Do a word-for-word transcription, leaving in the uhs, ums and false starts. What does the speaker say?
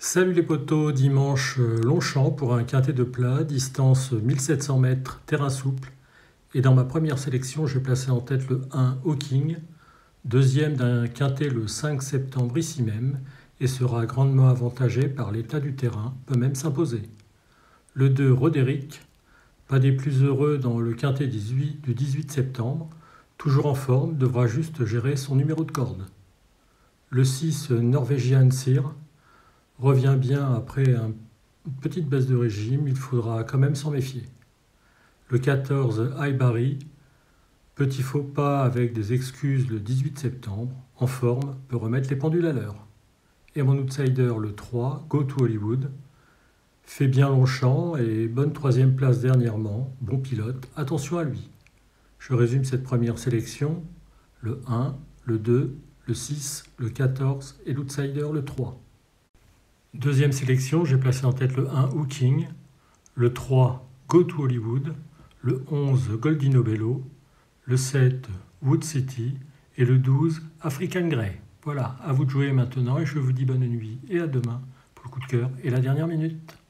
Salut les potos, dimanche euh, Longchamp pour un quintet de plat, distance mille sept cents mètres, terrain souple. Et dans ma première sélection, j'ai placé en tête le un Hawking, deuxième d'un quintet le cinq septembre ici même, et sera grandement avantagé par l'état du terrain, peut même s'imposer. Le deux Roderick, pas des plus heureux dans le quintet dix-huit du dix-huit septembre, toujours en forme, devra juste gérer son numéro de corde. Le six Norwegian Sir revient bien après une petite baisse de régime, il faudra quand même s'en méfier. Le quatorze Highbury, petit faux pas avec des excuses le dix-huit septembre, en forme, peut remettre les pendules à l'heure. Et mon outsider le trois, Go to Hollywood, fait bien Longchamp et bonne troisième place dernièrement, bon pilote, attention à lui. Je résume cette première sélection, le un, le deux, le six, le quatorze et l'outsider le trois. Deuxième sélection, j'ai placé en tête le un Hawking, le trois Go to Hollywood, le onze Goldino Bello, le sept Wood City et le douze African Grey. Voilà, à vous de jouer maintenant et je vous dis bonne nuit et à demain pour le coup de cœur et la dernière minute.